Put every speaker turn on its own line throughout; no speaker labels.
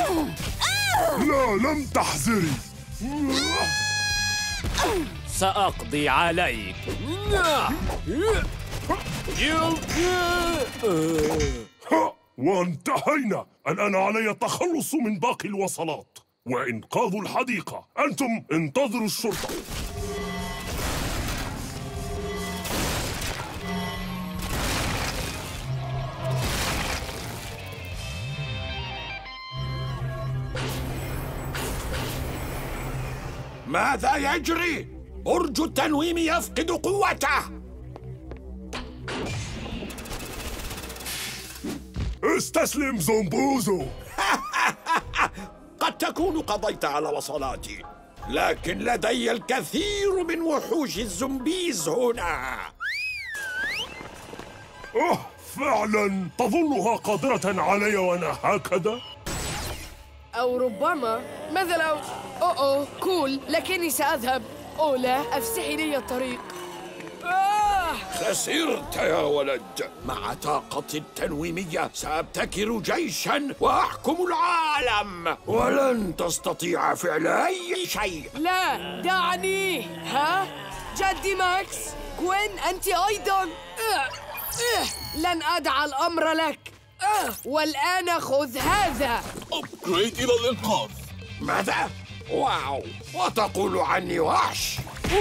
لا، لم تحذري.
سأقضي عليك.
وانتهينا. الآن علي التخلص من باقي الوصلات وإنقاذ الحديقة. أنتم انتظروا الشرطة.
ماذا يجري؟ برج التنويم يفقد قوته.
استسلم زومبوزو.
قد تكون قضيت على وصلاتي، لكن لدي الكثير من وحوش الزومبيز هنا.
فعلا تظنها قادرة علي وأنا هكذا؟
أو ربما ماذا لو كول، لكني سأذهب. لا، أفسحي لي الطريق.
خسرت يا ولد. مع طاقتي التنويمية سأبتكر جيشاً وأحكم العالم، ولن تستطيع فعل أي شيء.
لا، دعني. جدي ماكس، كوين، أنت أيضاً. لن أدع الأمر لك. والآن خذ هذا.
أبجريد إلى الإنقاذ.
ماذا؟ واو، وتقول عني وحش.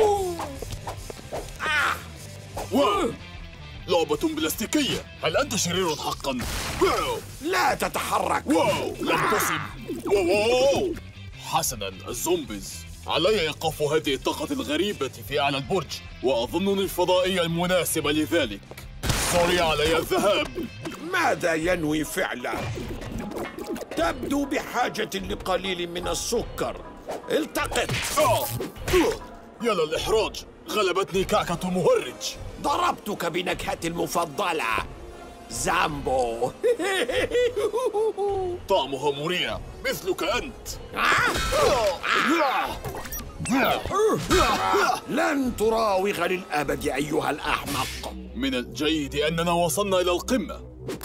واو، لعبة بلاستيكية. هل أنت شرير حقاً؟ واو.
لا تتحرك.
واو، لم تصب. واو. حسناً، الزومبيز. علي إيقاف هذه الطاقة الغريبة في أعلى البرج، وأظنني الفضائية المناسبة لذلك. سوري، علي الذهاب.
ماذا ينوي فعله؟ تبدو بحاجة لقليل من السكر. التقط.
يا للإحراج، غلبتني كعكة المهرج.
ضربتك بنكهتي المفضلة، زامبو.
طعمها مريع مثلك أنت.
لن تراوغ للأبد أيها الأحمق.
من الجيد أننا وصلنا إلى القمة.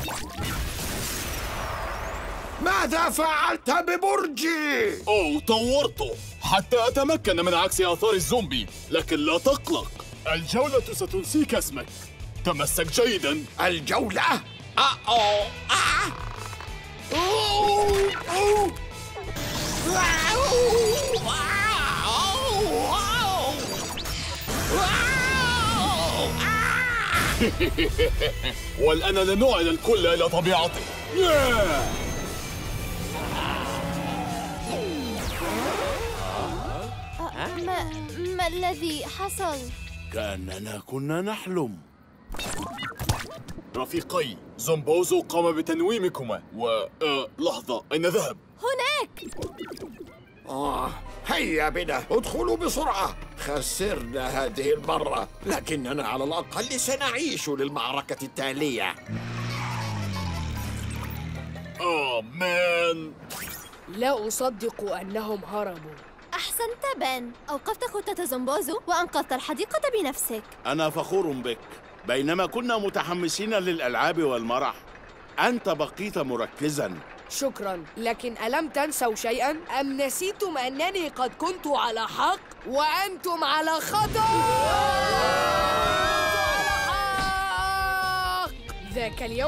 ماذا فعلت ببرجي؟
طورته حتى أتمكن من عكس آثار الزومبي، لكن لا تقلق، الجولة ستنسيك اسمك. تمسك جيداً.
الجولة؟
والآن لنعد الكل إلى طبيعته.
ما الذي حصل؟
كأننا كنا نحلم.
رفيقي، زومبوزو قام بتنويمكما لحظة، أين ذهب؟
هناك.
هيا بنا، ادخلوا بسرعة. خسرنا هذه المرة، لكننا على الأقل سنعيش للمعركة التالية.
مان.
لا أصدق أنهم هربوا.
أحسنت بن، أوقفت خطة زومبوزو وأنقذت الحديقة بنفسك.
أنا فخور بك. بينما كنا متحمسين للألعاب والمرح، أنت بقيت مركزاً.
شكراً، لكن ألم تنسوا شيئاً؟ أم نسيتم أنني قد كنت على حق وأنتم على خطأ؟ ذاك اليوم